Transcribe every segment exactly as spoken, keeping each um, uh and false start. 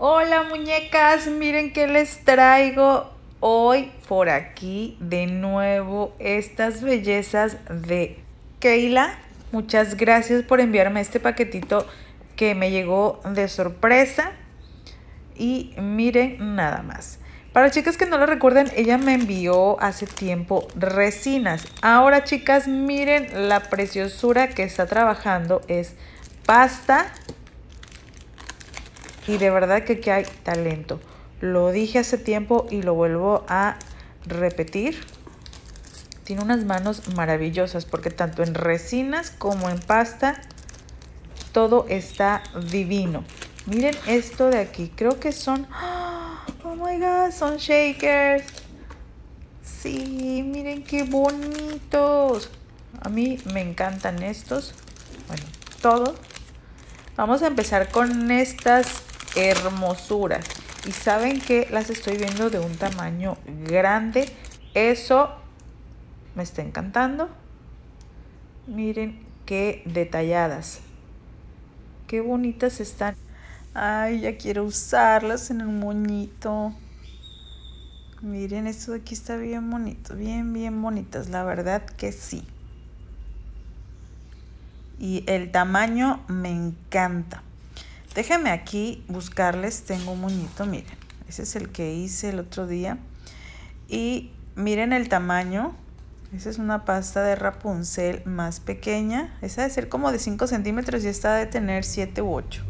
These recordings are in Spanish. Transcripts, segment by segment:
Hola muñecas, miren que les traigo hoy por aquí de nuevo estas bellezas de Keila. Muchas gracias por enviarme este paquetito que me llegó de sorpresa. Y miren nada más. Para chicas que no lo recuerdan, ella me envió hace tiempo resinas. Ahora chicas, miren la preciosura que está trabajando. Es pasta. Y de verdad que aquí hay talento. Lo dije hace tiempo y lo vuelvo a repetir. Tiene unas manos maravillosas porque tanto en resinas como en pasta todo está divino. Miren esto de aquí. Creo que son... Oh my god, son shakers. Sí, miren qué bonitos. A mí me encantan estos. Bueno, todo. Vamos a empezar con estas hermosuras. Y saben que las estoy viendo de un tamaño grande. Eso me está encantando. Miren qué detalladas. Qué bonitas están. Ay, ya quiero usarlas en un moñito. Miren, esto de aquí está bien bonito. Bien, bien bonitas. La verdad que sí. Y el tamaño me encanta. Déjenme aquí buscarles. Tengo un moñito, miren. Ese es el que hice el otro día. Y miren el tamaño. Esa es una pasta de Rapunzel más pequeña. Esa debe ser como de cinco centímetros y esta debe tener siete u ocho.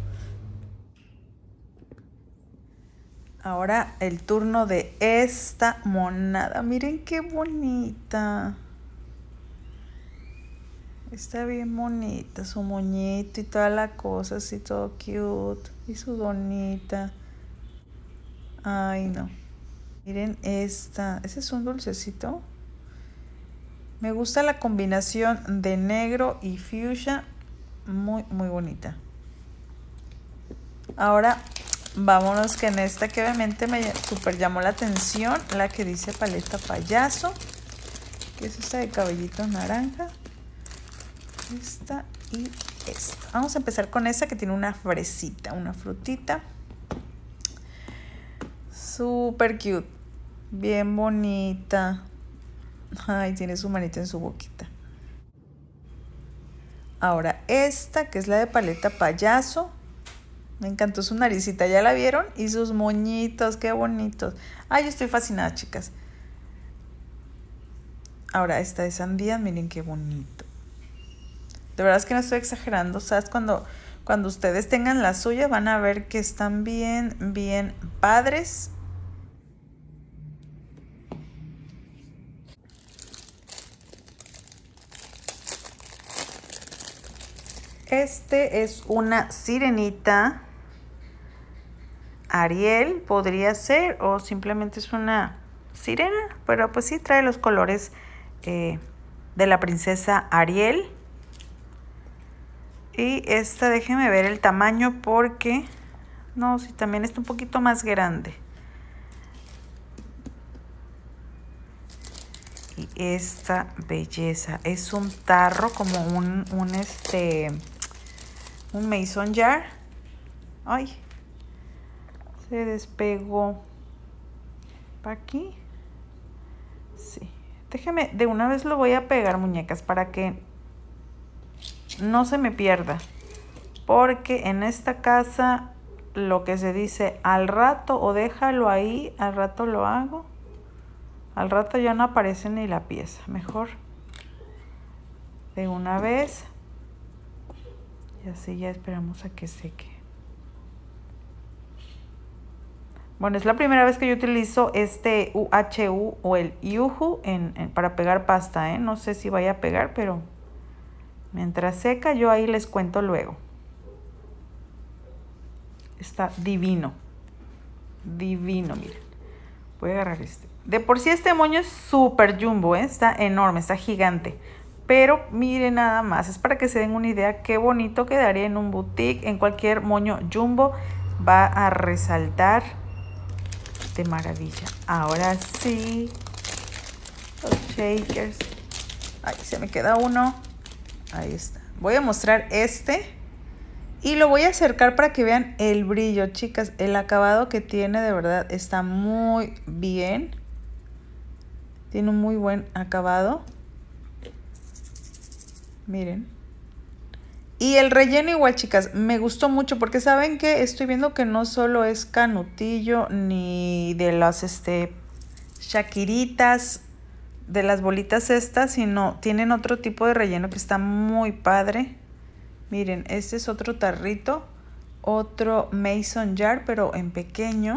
Ahora el turno de esta monada. Miren qué bonita. Está bien bonita, su moñito y toda la cosa, así todo cute. Y su donita. Ay, no. Miren esta. Ese es un dulcecito. Me gusta la combinación de negro y fuchsia. Muy, muy bonita. Ahora vámonos que en esta que obviamente me super llamó la atención. La que dice paleta payaso. Que es esta de cabellitos naranja. Esta y esta. Vamos a empezar con esta que tiene una fresita, una frutita. Super cute. Bien bonita. Ay, tiene su manita en su boquita. Ahora esta que es la de paleta payaso. Me encantó su naricita, ¿ya la vieron? Y sus moñitos, qué bonitos. Ay, yo estoy fascinada, chicas. Ahora esta de sandía, miren qué bonito. De verdad es que no estoy exagerando, ¿sabes? Cuando, cuando ustedes tengan la suya van a ver que están bien, bien padres. Este es una sirenita Ariel, podría ser, o simplemente es una sirena, pero pues sí trae los colores eh, de la princesa Ariel. Y esta, déjenme ver el tamaño porque... No, sí, también está un poquito más grande. Y esta belleza. Es un tarro como un, un este... Un mason jar. Ay. Se despegó. ¿Para aquí? Sí. Déjenme, de una vez lo voy a pegar, muñecas, para que no se me pierda, porque en esta casa lo que se dice al rato o déjalo ahí, al rato lo hago, al rato ya no aparece ni la pieza. Mejor de una vez y así ya esperamos a que seque. Bueno, es la primera vez que yo utilizo este U H U o el Yuhu en, en, para pegar pasta, ¿eh? No sé si vaya a pegar, pero mientras seca, yo ahí les cuento luego. Está divino. Divino, miren. Voy a agarrar este. De por sí este moño es súper jumbo, ¿eh? Está enorme, está gigante. Pero miren nada más. Es para que se den una idea qué bonito quedaría en un boutique. En cualquier moño jumbo va a resaltar de maravilla. Ahora sí. Los shakers. Ay, se me queda uno. Ahí está. Voy a mostrar este Y lo voy a acercar para que vean el brillo, chicas. El acabado que tiene de verdad está muy bien. Tiene un muy buen acabado. Miren. Y el relleno igual, chicas, me gustó mucho porque saben que estoy viendo que no solo es canutillo ni de las este shakiritas, de las bolitas estas, sino tienen otro tipo de relleno que está muy padre. Miren, este es otro tarrito, otro mason jar, pero en pequeño.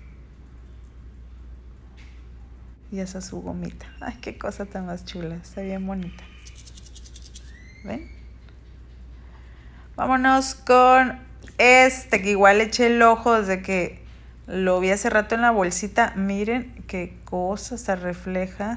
Y esa es su gomita. Ay, qué cosa tan más chula, está bien bonita. ¿Ven? Vámonos con este, que igual le eché el ojo desde que lo vi hace rato en la bolsita. Miren qué cosa, se refleja.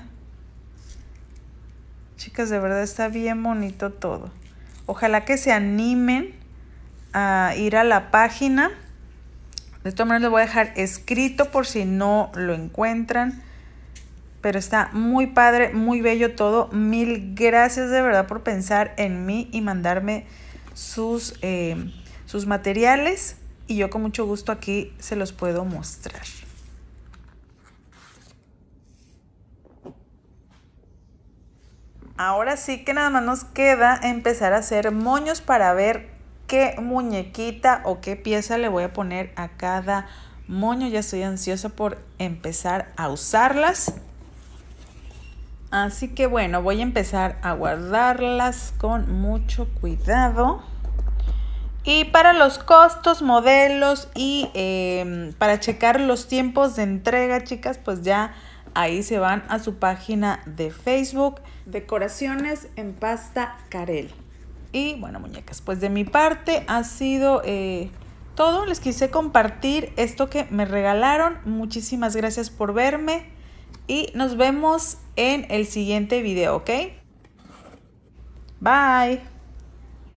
Chicas, de verdad está bien bonito todo. Ojalá que se animen a ir a la página. De todas maneras, lo voy a dejar escrito por si no lo encuentran. Pero está muy padre, muy bello todo. Mil gracias de verdad por pensar en mí y mandarme sus, eh, sus materiales. Y yo con mucho gusto aquí se los puedo mostrar. Ahora sí que nada más nos queda empezar a hacer moños para ver qué muñequita o qué pieza le voy a poner a cada moño. Ya estoy ansiosa por empezar a usarlas. Así que bueno, voy a empezar a guardarlas con mucho cuidado. Y para los costos, modelos y eh, para checar los tiempos de entrega, chicas, pues ya ahí se van a su página de Facebook, Decoraciones en Pasta Carel. Y bueno, muñecas, pues de mi parte ha sido eh, todo. Les quise compartir esto que me regalaron. Muchísimas gracias por verme. Y nos vemos en el siguiente video, ¿ok? Bye.